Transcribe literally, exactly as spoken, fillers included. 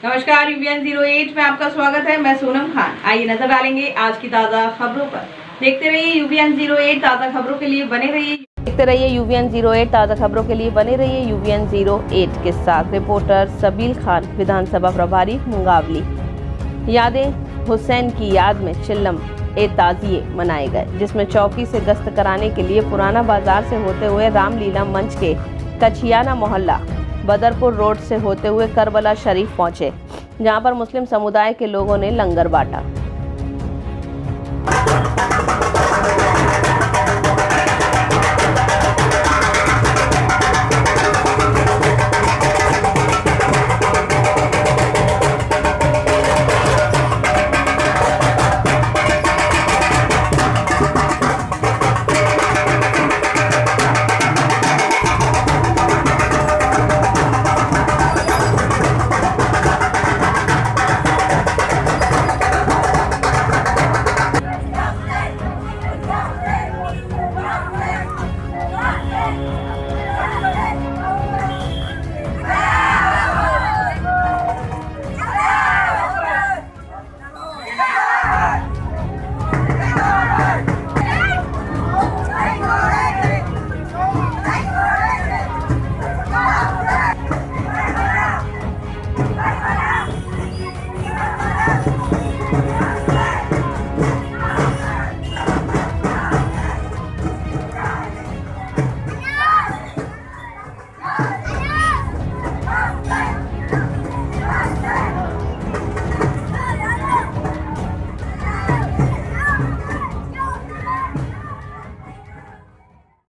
नमस्कार, UVN zero eight में आपका स्वागत है। मैं सोनम खान। आइए नजर डालेंगे आज की ताज़ा खबरों पर। देखते रहिए यूवीएन जीरो एट, ताज़ा खबरों के लिए बने रहिए देखते रहिए यूवीएन जीरो एट, ताज़ा खबरों के लिए बने रहिए यूवीएन जीरो एट के साथ। रिपोर्टर सबील खान, विधानसभा प्रभारी मुंगावली। यादें हुसैन की याद में चिल्लम ए ताजिए मनाए गए, जिसमें चौकी से गश्त कराने के लिए पुराना बाजार से होते हुए रामलीला मंच के कछियाना मोहल्ला, बदरपुर रोड से होते हुए करबला शरीफ पहुंचे, जहां पर मुस्लिम समुदाय के लोगों ने लंगर बांटा।